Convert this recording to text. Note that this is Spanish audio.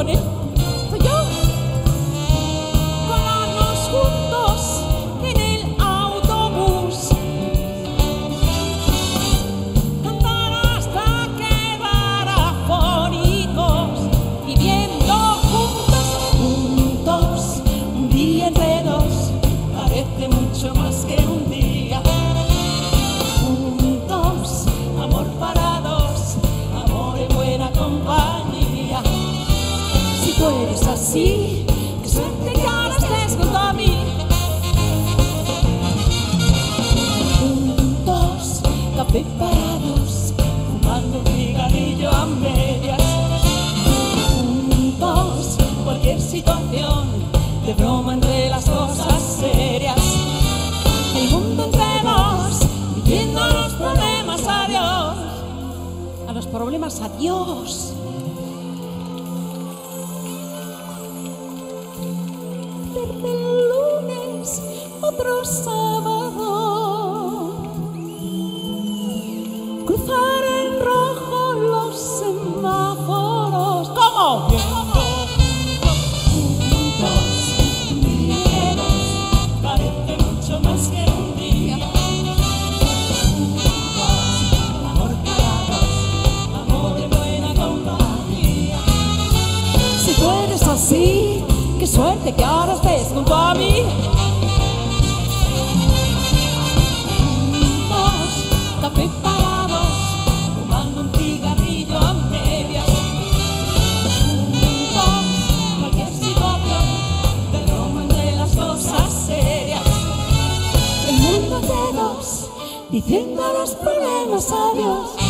con él, soy yo. Colarnos juntos en el autobús, cantar hasta quedar afónicos, viviendo juntos, un día entre dos, parece mucho más que un día. Juntos, amor para dos, amor y buena compañía. Si tú eres así, qué suerte que ahora estés junto a mí. Juntos, café parados, fumando un cigarrillo a medias. Juntos, cualquier situación, de broma entre las cosas serias. El mundo entre dos, viviendo a los problemas, adiós. A los problemas, adiós. Desde el lunes, otro sábado, cruzar en rojo los semáforos. ¿Cómo? Juntos, viejos, parece mucho más que un día. Juntos, amor para dos, amor y buena compañía. Si tú eres así, qué suerte que ahora estés junto a mí. Juntos, café parados, fumando un cigarrillo a medias. Juntos, cualquier situación, de broma entre las cosas serias. El mundo de dos, diciendo a los problemas adiós.